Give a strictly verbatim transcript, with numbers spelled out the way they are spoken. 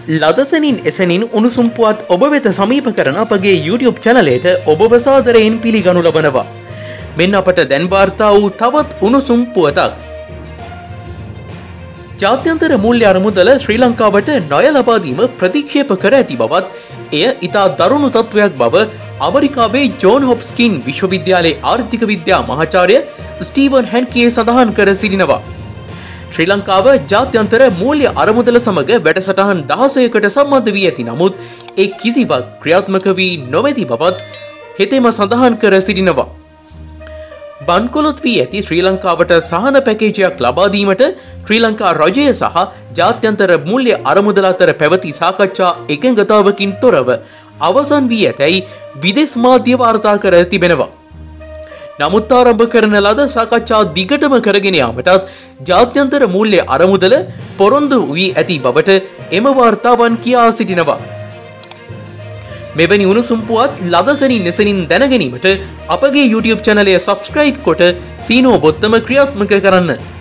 ලදසනින් එසනින් උණුසුම් පුවත් ඔබ වෙත සමීප කරන අපගේ YouTube චැනලයට ඔබව සාදරයෙන් පිළිගනු ලබනවා. මෙන්න අපට දැන් වාර්තා වූ තවත් උණුසුම් පුවතක්. ජාත්‍යන්තර මූල්‍ය අරමුදල ශ්‍රී ලංකාවට ණය ලබා දීම ප්‍රතික්ෂේප කර ඇති බවත් එය ඉතා දරුණු තත්ත්වයක් බව ඇමරිකාවේ ජෝන් හොප්කින්ස් විශ්වවිද්‍යාලයේ ආර්ථික විද්‍යා මහාචාර්ය ස්ටීවන් හැන්කේ සඳහන් කර සිටිනවා. ශ්‍රී ලංකාව ජාත්‍යන්තර මූල්‍ය අරමුදල සමග වැඩසටහන් දහසයකට සම්බන්ධ වී ඇති නමුත් ඒ කිසිවක් ක්‍රියාත්මක වී නොමැති බවත් හෙතෙම සඳහන් කර සිටිනවා. බන්කොලොත් වී ඇති ශ්‍රී ලංකාවට සහන පැකේජයක් ලබා දීමට ශ්‍රී ලංකා රජය සහ ජාත්‍යන්තර මූල්‍ය අරමුදල අතර පැවති සාකච්ඡා එකඟතාවකින් තොරව අවසන් වී ඇතැයි විදේශ මාධ්‍ය වාර්තා කර තිබෙනවා. නමුත් ආරම්භ කරන ලද සාකච්ඡා දිගටම කරගෙන යාමටත් ජාත්‍යන්තර මූල්‍ය අරමුදල පොරොන්දු වී ඇති බවට එම වාර්තාවන් කියා සිටිනවා. මෙවැනි උණුසුම් පුවත් ලදසනින් එසනින් දැනගැනීමට අපගේ YouTube චැනලය සබ්ස්ක්‍රයිබ් කොට සීනෝ බොත්තම ක්‍රියාත්මක කරන්න.